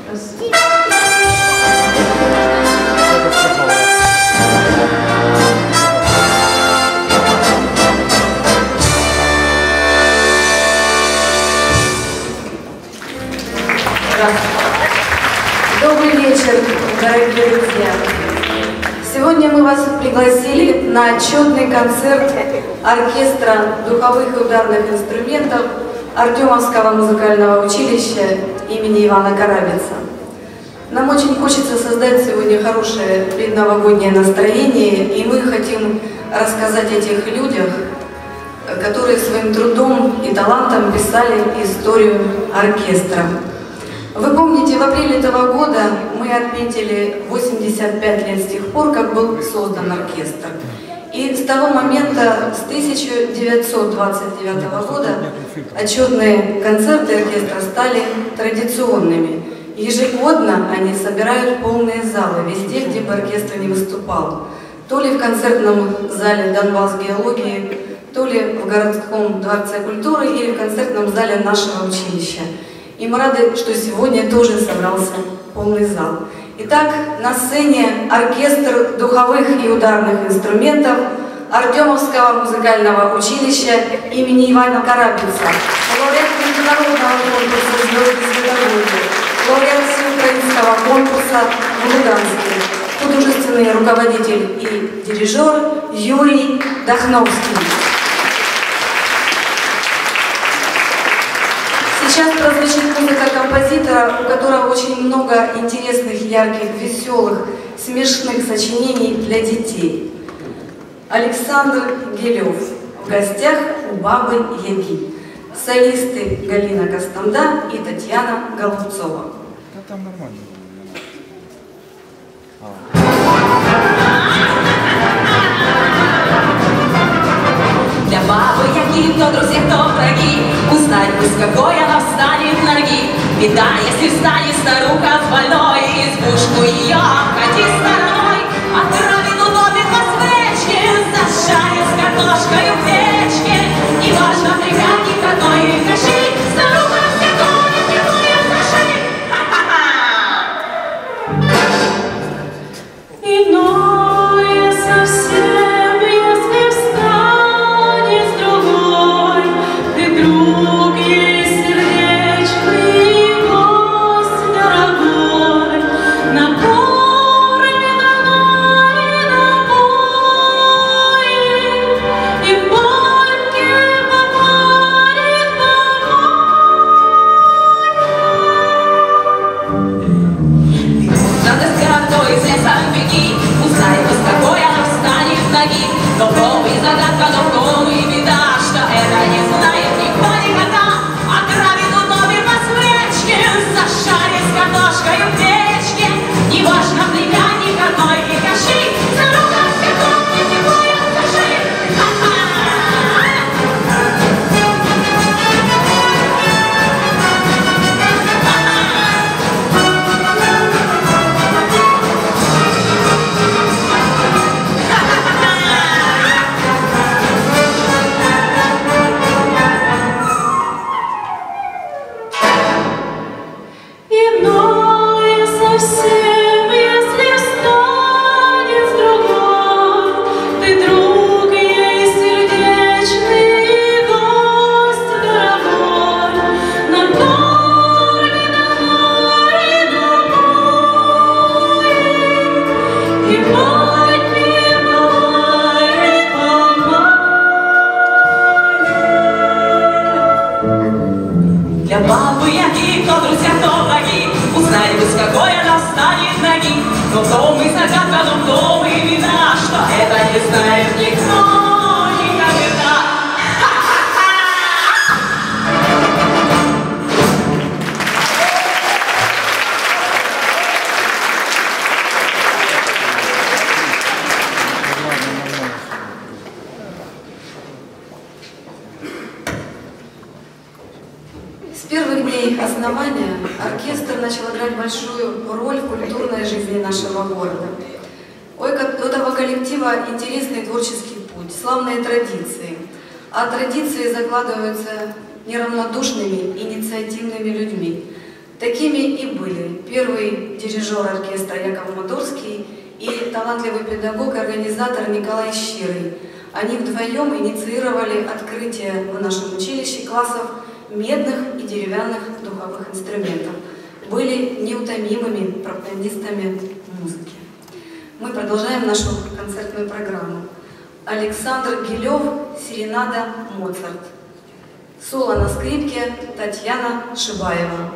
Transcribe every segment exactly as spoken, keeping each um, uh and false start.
Добрый вечер, дорогие друзья! Сегодня мы вас пригласили на отчетный концерт оркестра духовых и ударных инструментов Артемовского музыкального училища имени Ивана Карабица. Нам очень хочется создать сегодня хорошее предновогоднее настроение, и мы хотим рассказать о тех людях, которые своим трудом и талантом писали историю оркестра. Вы помните, в апреле этого года мы отметили восемьдесят пять лет с тех пор, как был создан оркестр. И с того момента, с тысяча девятьсот двадцать девятого года, отчетные концерты оркестра стали традиционными. Ежегодно они собирают полные залы везде, где бы оркестр не выступал. То ли в концертном зале Донбасс геологии, то ли в городском дворце культуры или в концертном зале нашего училища. И мы рады, что сегодня тоже собрался полный зал. Итак, на сцене оркестр духовых и ударных инструментов Артемовского музыкального училища имени Ивана Карабица, лауреат международного конкурса «Звезды световода», лауреат всеукраинского конкурса в Луганске, художественный руководитель и дирижер Юрий Дахновский. Сейчас прозвучит музыка композитора, у которого очень много интересных, ярких, веселых, смешных сочинений для детей. Александр Гелев в гостях у Бабы Яги. Солисты Галина Костанда и Татьяна Голубцова. Да там нормально. Для Бабы Яги, кто друзья, кто враги, узнать бы, с какой она встанет ноги. Беда, если встанет старуха с больной, избушку ее обходи стороной. Отравину топит по свечке, зашарит с картошкой в печке. Не важно, прикатник какой каши, старуха все гонит, не будет зашить. Иное совсем, если встанет с другой, ты друг ей сердечный, гость дорогой, накормит она и напоит, и в баньке попарит помой. Надо с городой из леса беги, узнай, с какой она встанет с ноги. Но в том и загадка, но в том и беда, что это не знает никто никогда. Отравит утопит по свечке, зашарит с картошкой в печке. Не важно, племянник одной и каши, старуха все гонит, не будет зашить. Иное совсем, если встанет с другой, ты друг ей сердечный, гость дорогой, накормит она и напоит, и баньки попарит помоет. Для Бабы Яги, кто друзья, кто враги, узнай бы, с какой она встанет ноги. Но в том и загадка, но в том и беда, что это не знает никто никогда. С первых дней основания оркестр начал играть большую роль в культурной жизни нашего города. У этого коллектива интересный творческий путь, славные традиции. А традиции закладываются неравнодушными, инициативными людьми. Такими и были первый дирижер оркестра Яков Модорский и талантливый педагог и организатор Николай Щирый. Они вдвоем инициировали открытие в нашем училище классов медных и деревянных духовых инструментов. Были неутомимыми пропагандистами музыки. Мы продолжаем нашу концертную программу. Александр Гилев, серенада Моцарт. Соло на скрипке Татьяна Шибаева.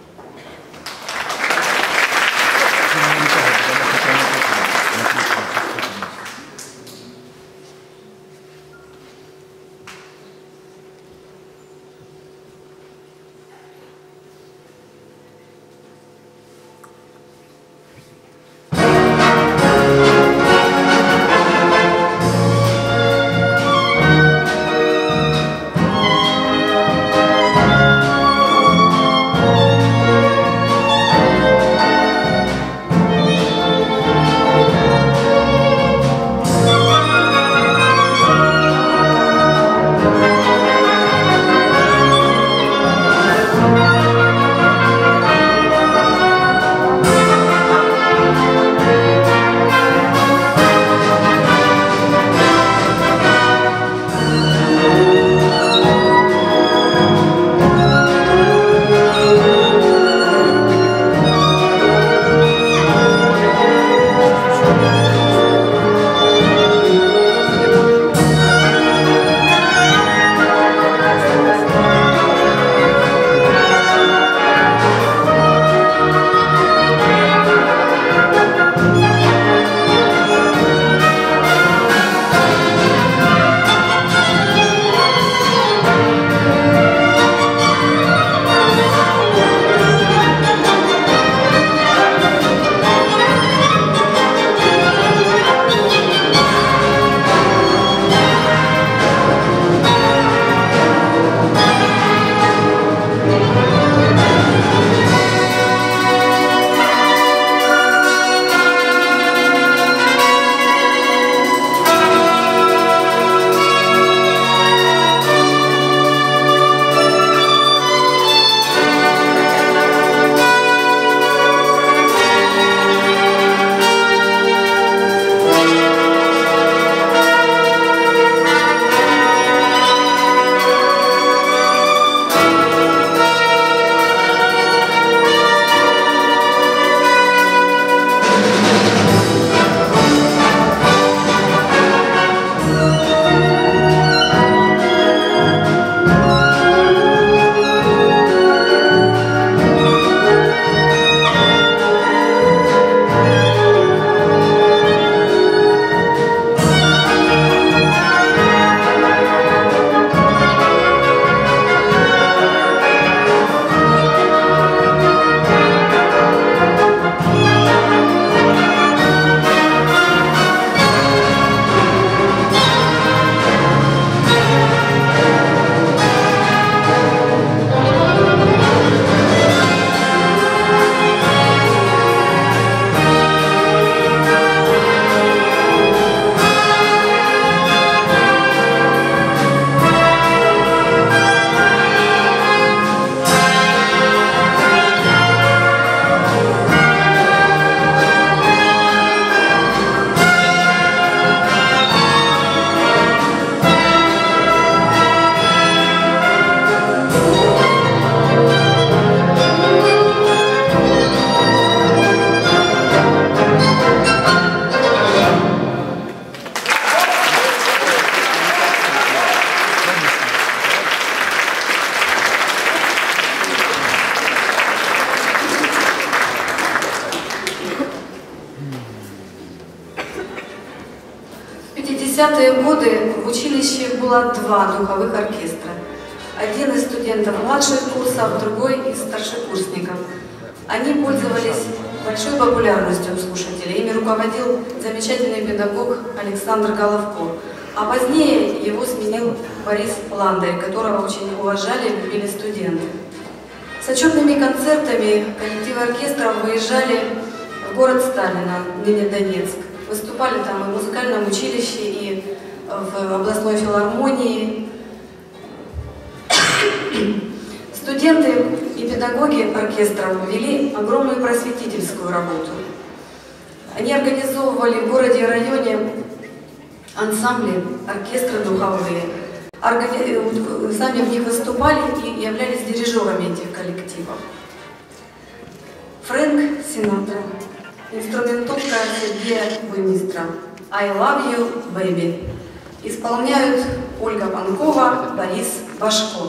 В пятидесятые годы в училище было два духовых оркестра. Один из студентов младших курсов, другой из старшекурсников. Они пользовались большой популярностью у слушателей. Ими руководил замечательный педагог Александр Головко. А позднее его сменил Борис Ландарь, которого очень уважали и любили студенты. С отчетными концертами коллективы оркестров выезжали в город Сталина, ныне Донецк. Выступали там и в музыкальном училище, и в областной филармонии. Студенты и педагоги оркестра вели огромную просветительскую работу. Они организовывали в городе и районе ансамбли, оркестры духовые. Органи... Сами в них выступали и являлись дирижерами этих коллективов. Фрэнк Синатра, инструментовка Сергея Буймистра «I love you, baby». Исполняют Ольга Панкова, Борис Башко.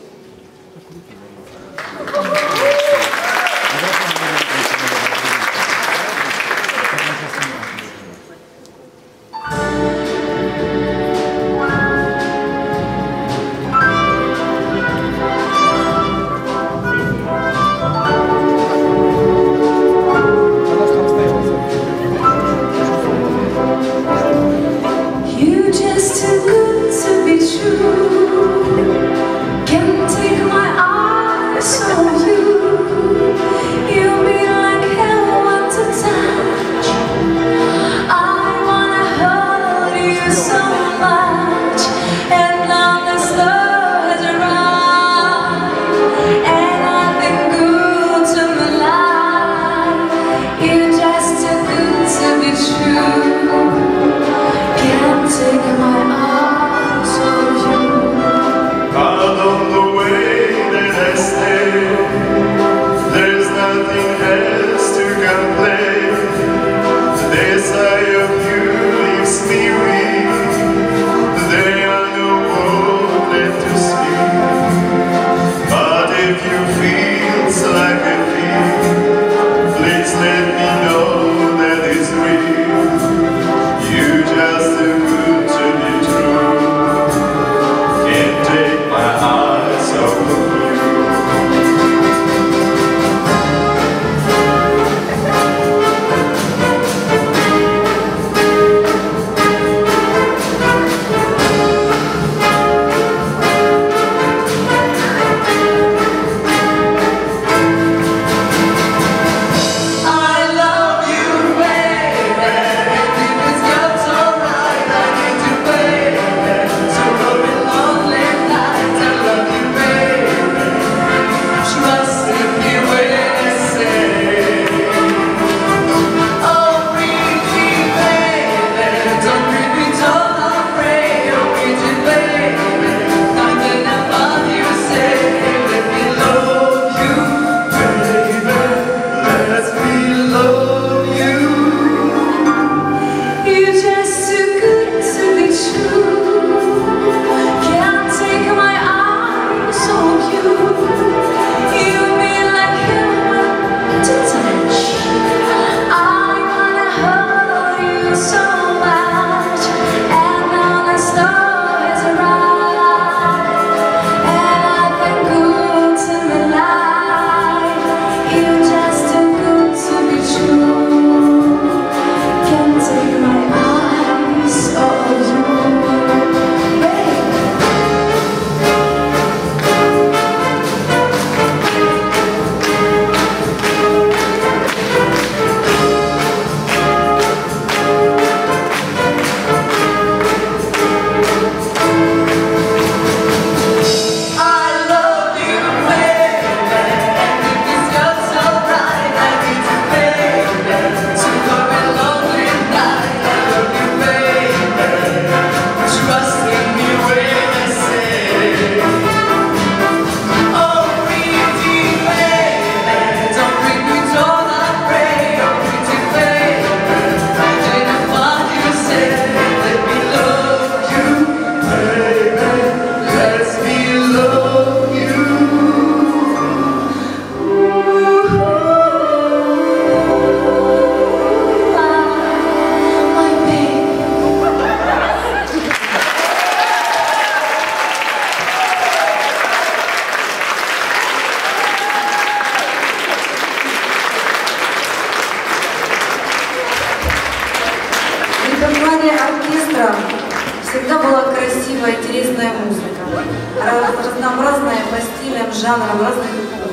оркестра всегда была красивая, интересная музыка, разнообразная по стилям, жанрам разных эпох.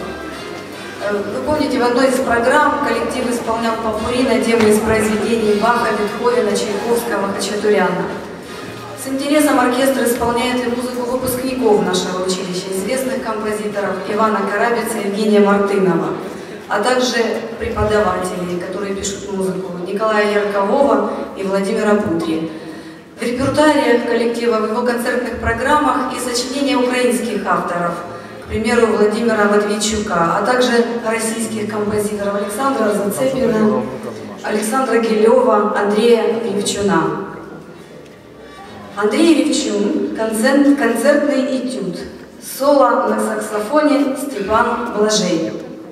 Вы помните, в одной из программ коллектив исполнял попурри на темы из произведений Баха, Бетховена, Чайковского, Хачатуряна. С интересом оркестр исполняет и музыку выпускников нашего училища. училища известных композиторов Ивана Карабица и Евгения Мартынова, а также преподавателей, которые пишут музыку, Николая Яркового и Владимира Путри. В репертуаре коллектива, в его концертных программах и сочинения украинских авторов, к примеру, Владимира Матвейчука, а также российских композиторов Александра Зацепина, Александра Гилева, Андрея Ревчуна. Андрей Ревчун, концерт, концертный этюд, соло на саксофоне Степан Блажей.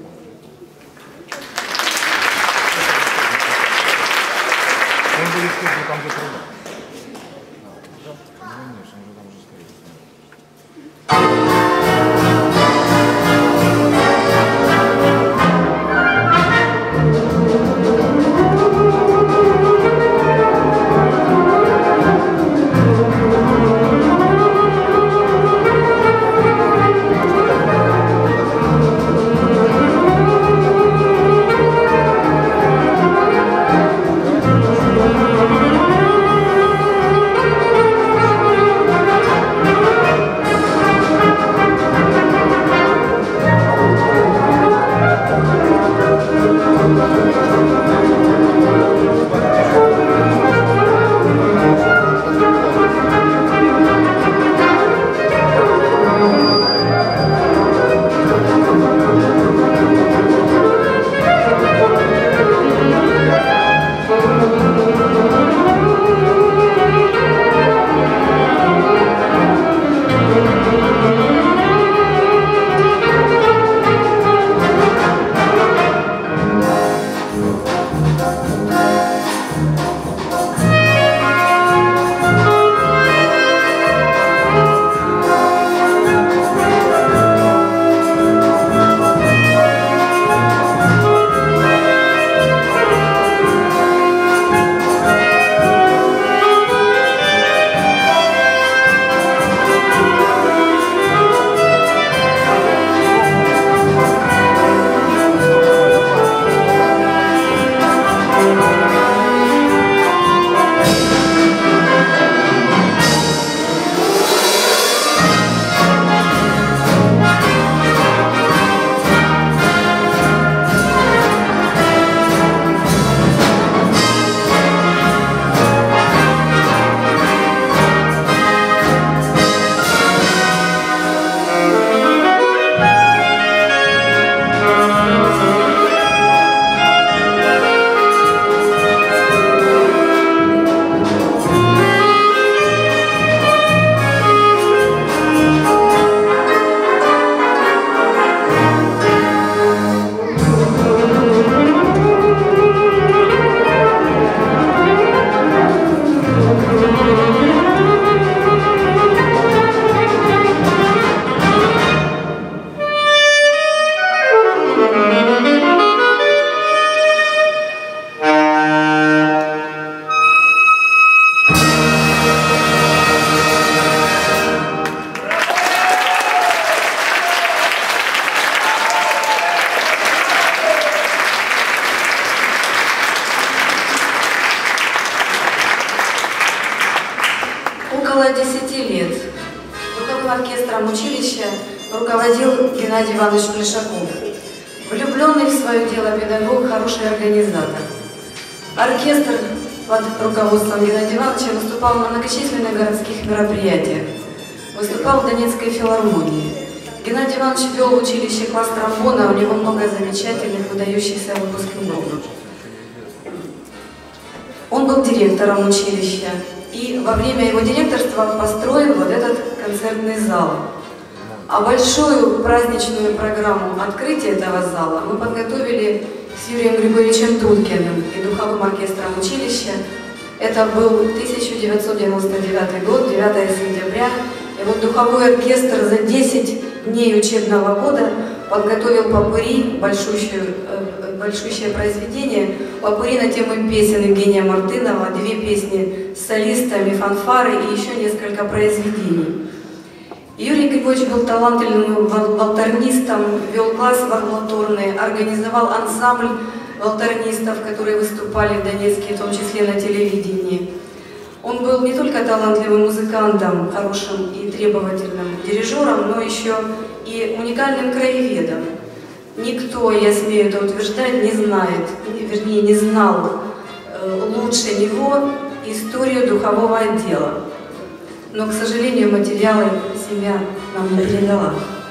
Около десяти лет духовым оркестром училища руководил Геннадий Иванович Плешаков, влюбленный в свое дело педагог, хороший организатор. Оркестр под руководством Геннадия Ивановича выступал на многочисленных городских мероприятиях, выступал в Донецкой филармонии. Геннадий Иванович вел в училище класс тромбона, у него много замечательных, выдающихся выпускников. Он был директором училища, и во время его директорства построил вот этот концертный зал. А большую праздничную программу открытия этого зала мы подготовили с Юрием Григорьевичем Дудкиным и духовым оркестром училища. Это был тысяча девятьсот девяносто девятый год, девятое сентября. И вот духовой оркестр за десять дней учебного года подготовил попурри, большущее, большущее произведение, попурри на тему песен Евгения Мартынова, две песни с солистами, фанфары и еще несколько произведений. Юрий Григорьевич был талантливым волторнистом, вел класс волторный, организовал ансамбль волторнистов, которые выступали в Донецке, в том числе на телевидении. Он был не только талантливым музыкантом, хорошим и требовательным дирижером, но еще и уникальным краеведом. Никто, я смею это утверждать, не знает, вернее, не знал лучше него историю духового отдела. Но, к сожалению, материалы семья нам не передала.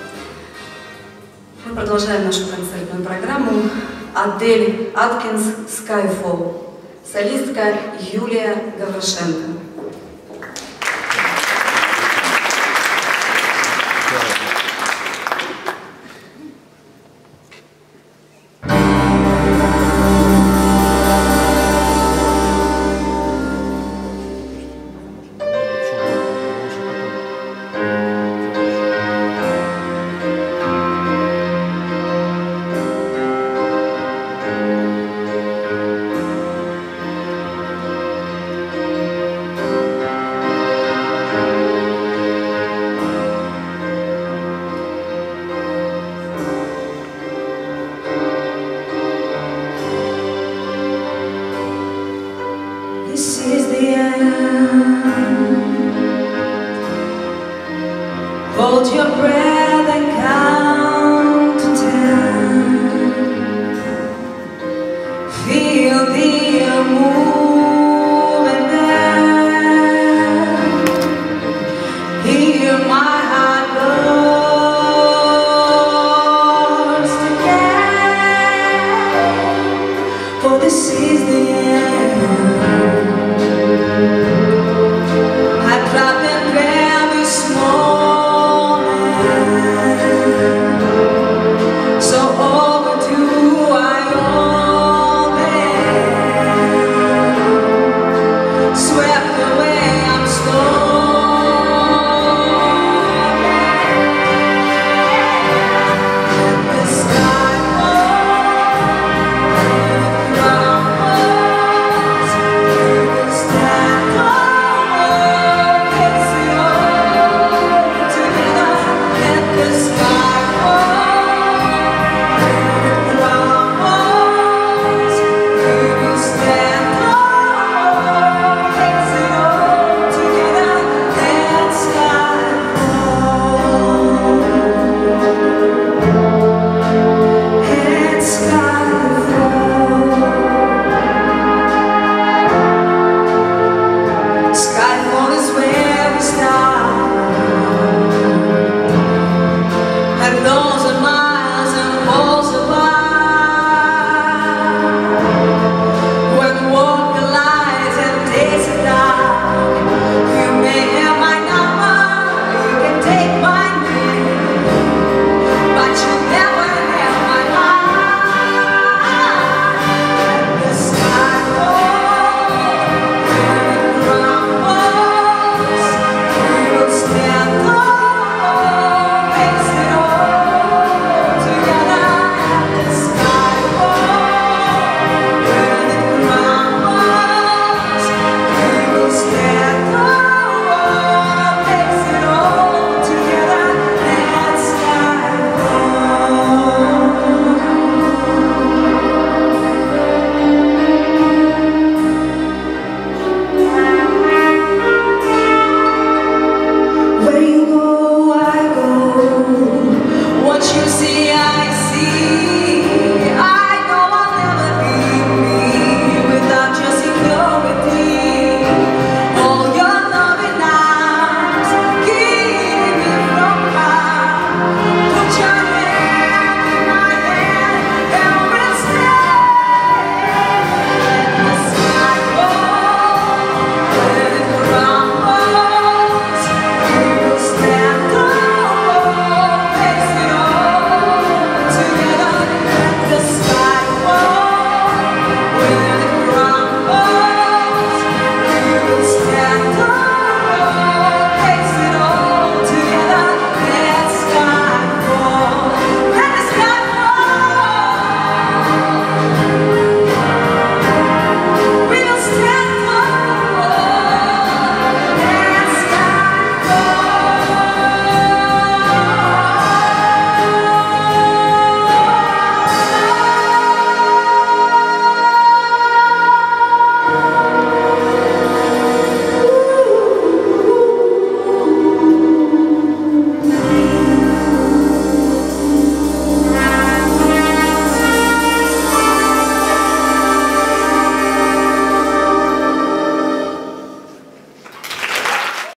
Мы продолжаем нашу концертную программу. Адель Аткинс «Skyfall», солистка Юлия Гаврошенко.